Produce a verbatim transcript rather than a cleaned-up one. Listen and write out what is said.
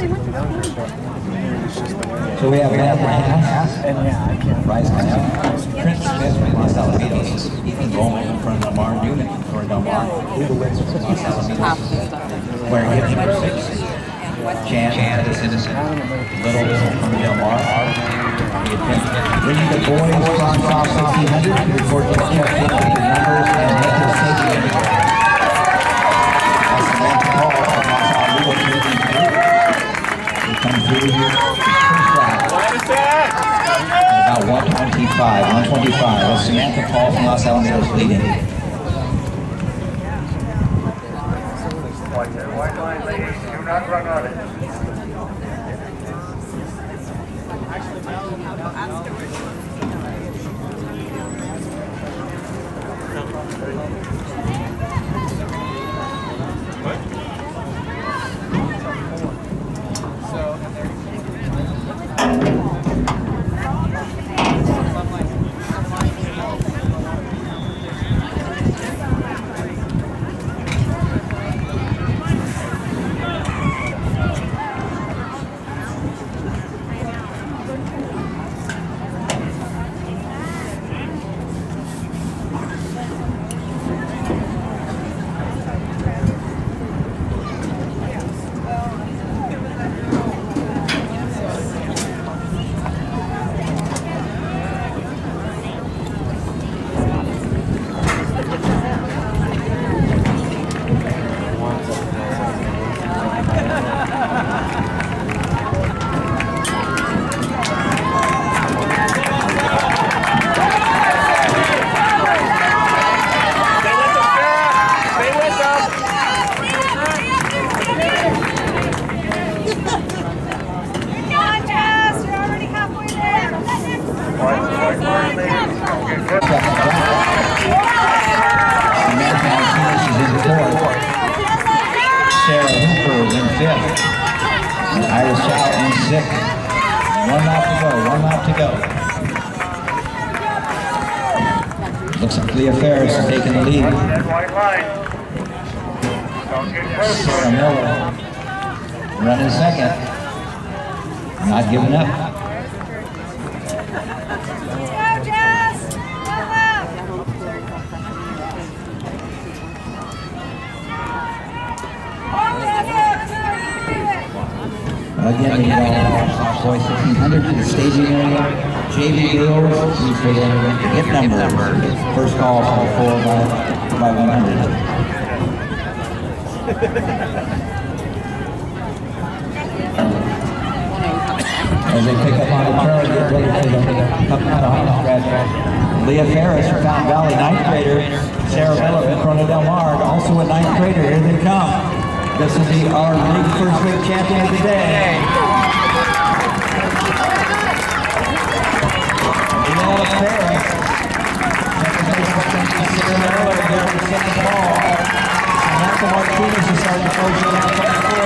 So we have Matt Lance, Bryce Knapp, Prince Smith from Los Alamitos, Ethan Bowman in front of Delmar, Newman for Delmar, Ludowitz from Los Alamitos, wearing hip number six, Jan Edison, Little from Delmar. Bringing the boys from South sixteen hundred to report to check in the numbers and make their safety indicator. That's the last call from Los Alamitos. We come through here. About one twenty-five, one twenty-five. That's Samantha Paul from Los Alamitos leading. Watch that white line, ladies. Do not run on it. Iris Chow in sixth. One lap to go, one lap to go. Looks like Leah Ferris is taking the lead. Sarah Miller running second. Not giving up. Again, we have boys sixteen hundred to the staging area. J V girls, we for the hip number. First call for four by, by one hundred. As they pick up on the turn, get ready for the come out of home stretch. Leah Ferris from Fountain Valley, ninth grader. Sarah Miller from Corona Del Mar, also a ninth grader. Here they come. This will be our league first grade champion of the day. Leah Ferris. Sarah Miller here in the second ball. Samantha Martinez is starting to close it out.